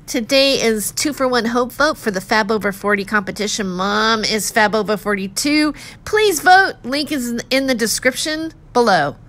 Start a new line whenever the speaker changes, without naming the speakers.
Today is 2-for-1 Hope Vote for the Fab Over 40 competition. Mom is Fab Over 42. Please vote. Link is in the description below.